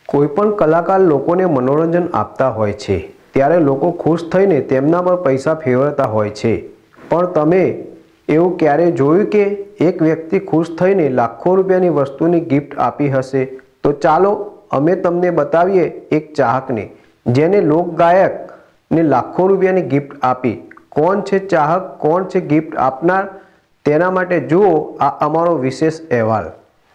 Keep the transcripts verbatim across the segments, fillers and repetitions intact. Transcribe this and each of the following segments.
कोईपण कलाकार लोकोने मनोरंजन आपता होय छे त्यारे लोको खुश थईने तेमना पर पैसा फेरवता होय छे। पण तमे एवुं क्यारे जोयुं के एक व्यक्ति खुश थईने लाखों रूपियानी वस्तुनी गिफ्ट आपी हशे? तो चालो अमे तमने बतावीए एक चाहकने जेने लोकगायक ने लाखों रूपियानी गिफ्ट आपी। कोण छे चाहक, कोण छे गिफ्ट आपनार, तेना माटे जुओ आ अमारो विशेष अहेवाल।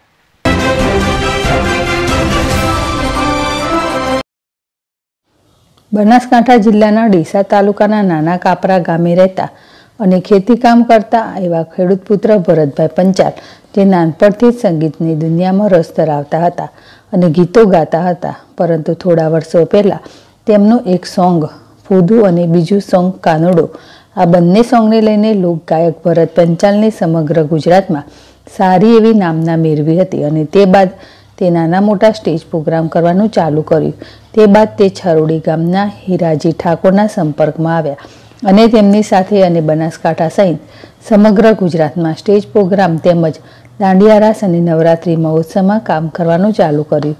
बनासकांठा जिल्लाना ડીસા તાલુકાના નાના કાપરા ગામે રહેતા અને ખેતીકામ કરતા એવા ખેડૂત પુત્ર ભરતભાઈ પંચાલ જે નાનપણથી જ સંગીતની દુનિયામાં રસ ધરાવતા હતા અને ગીતો ગાતા હતા, પરંતુ થોડા વર્ષો પહેલા તેમનું એક સોંગ ફૂદુ અને બીજું સોંગ કાનુડો, આ બંને સોંગને લઈને લોકગાયક ભરત પંચાલને સમગ્ર ગુજરાતમાં સારી એવી નામના મેળવી હતી અને તે બાદ તે નાના મોટા સ્ટેજ પ્રોગ્રામ કરવાનું ચાલુ કર્યું। તે બાદ તે છરોડી ગામના હીરાજી ઠાકોરના સંપર્કમાં આવ્યા અને તેમની સાથે અને બનાસકાંઠા સહિત સમગ્ર ગુજરાતમાં સ્ટેજ પ્રોગ્રામ તેમજ દાંડિયા રાસ અને નવરાત્રી મહોત્સવમાં કામ કરવાનું ચાલુ કર્યું।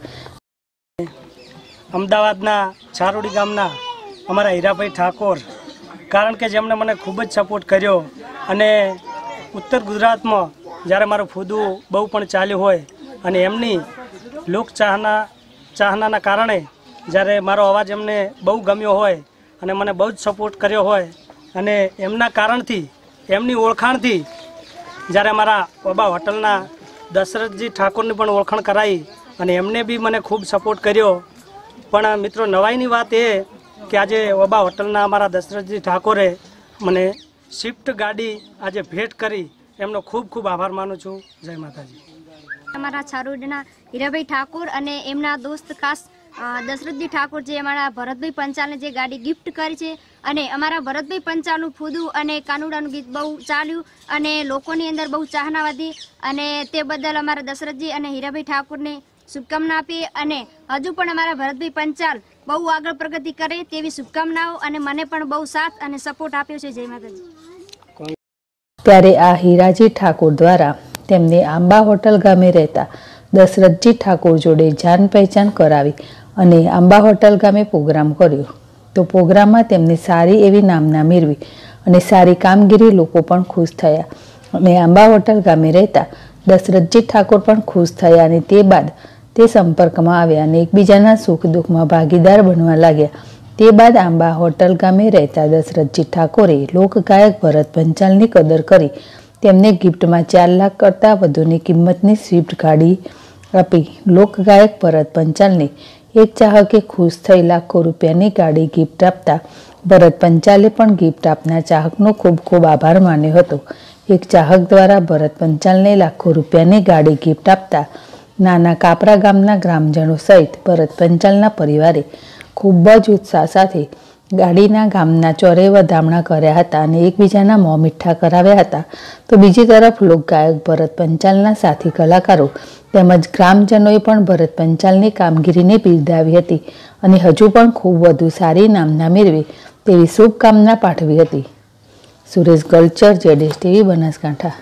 અમદાવાદના છારોડી ગામના અમારા હીરાભાઈ ઠાકોર, કારણ કે જેમણે મને ખૂબ જ સપોર્ટ કર્યો અને ઉત્તર ગુજરાતમાં જ્યારે મારું ફૂદું બહુ પણ ચાલ્યું હોય અને એમની લોક ચાહના ચાહનાના કારણે જ્યારે મારો અવાજ એમને બહુ ગમ્યો હોય અને મને બહુ જ સપોર્ટ કર્યો હોય અને એમના કારણથી, એમની ઓળખાણથી જ્યારે અમારા ઓબા હોટલના દશરથજી ઠાકોરની પણ ઓળખાણ કરાવી અને એમને બી મને ખૂબ સપોર્ટ કર્યો। પણ મિત્રો, નવાઈની વાત એ કે આજે ઓબા હોટલના અમારા દશરથજી ઠાકોરે મને સ્વિફ્ટ ગાડી આજે ભેટ કરી, એમનો ખૂબ ખૂબ આભાર માનું છું। જય માતાજી। અમારા છારોડીના હીરાભાઈ ઠાકોર અને એમના દોસ્ત ખાસ દશરથજી ઠાકોર જે અમારા ભરતભાઈ પંચાલને જે ગાડી ગિફ્ટ કરી છે અને અમારા ભરતભાઈ પંચાલનું ફૂદું અને કાનુડાનું ગીત બહુ ચાલ્યું અને લોકોની અંદર બહુ ચાહના વધી અને તે બદલ અમારા દશરથજી અને હીરાભાઈ ઠાકોરને શુભકામના આપી અને હજુ પણ અમારા ભરતભાઈ પંચાલ બહુ આગળ પ્રગતિ કરે તેવી શુભકામનાઓ અને મને પણ બહુ સાથ અને સપોર્ટ આપ્યો છે। જય માતાજી। ત્યારે આ હીરાજી ઠાકોર દ્વારા તેમને આંબા હોટલ ગામે રહેતા દશરથજી ઠાકોર જોડે જાન પહેચાન કરાવી અને આંબા હોટલ ગામે પ્રોગ્રામ કર્યો, તો પ્રોગ્રામમાં તેમને સારી એવી નામના મેળવી અને સારી કામગીરી લોકો પણ ખુશ થયા અને આંબા હોટલ ગામે રહેતા દશરથજી ઠાકોર પણ ખુશ થયા અને તે બાદ તે સંપર્કમાં આવ્યા અને એકબીજાના સુખ દુઃખમાં ભાગીદાર બનવા લાગ્યા। તે બાદ આંબા હોટલ ગામે રહેતા દશરથજી ઠાકોરે લોકગાયક ભરત પંચાલની કદર કરી તેમને ગિફ્ટમાં ચાર લાખ કરતાં વધુની કિંમતની સ્વિફ્ટ ગાડી આપી। લોકગાયક ભરત પંચાલને એક ચાહકે ખુશ થઈ લાખો રૂપિયાની ગાડી ગિફ્ટ આપતા ભરત પંચાલે પણ ગિફ્ટ આપનાર ચાહકનો ખૂબ ખૂબ આભાર માન્યો હતો। એક ચાહક દ્વારા ભરત પંચાલને લાખો રૂપિયાની ગાડી ગિફ્ટ આપતા નાના કાપરા ગામના ગ્રામજનો સહિત ભરત પંચાલના પરિવારે ખૂબ જ ઉત્સાહ સાથે ગાડીના ગામના ચોરે વધામણા કર્યા હતા અને એકબીજાના મોં મીઠા કરાવ્યા હતા। તો બીજી તરફ લોકગાયક ભરત પંચાલના સાથી કલાકારો તેમજ ગ્રામજનોએ પણ ભરત પંચાલની કામગીરીને બિરદાવી હતી અને હજુ પણ ખૂબ વધુ સારી નામના મેળવે તેવી શુભકામના પાઠવી હતી। સુરેશ ગલચર, જેડેશ ટીવી, બનાસકાંઠા।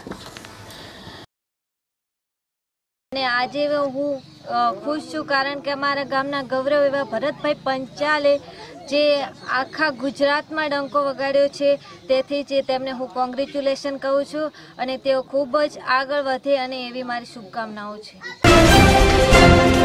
અને આજે હું ખુશ છું કારણ કે અમારા ગામના ગૌરવ એવા ભરતભાઈ પંચાલે જે આખા ગુજરાતમાં ડંકો વગાડ્યો છે, તેથી જ તેમને હું કોંગ્રેચ્યુલેશન કહું છું અને તેઓ ખૂબ જ આગળ વધે અને એવી મારી શુભકામનાઓ છે।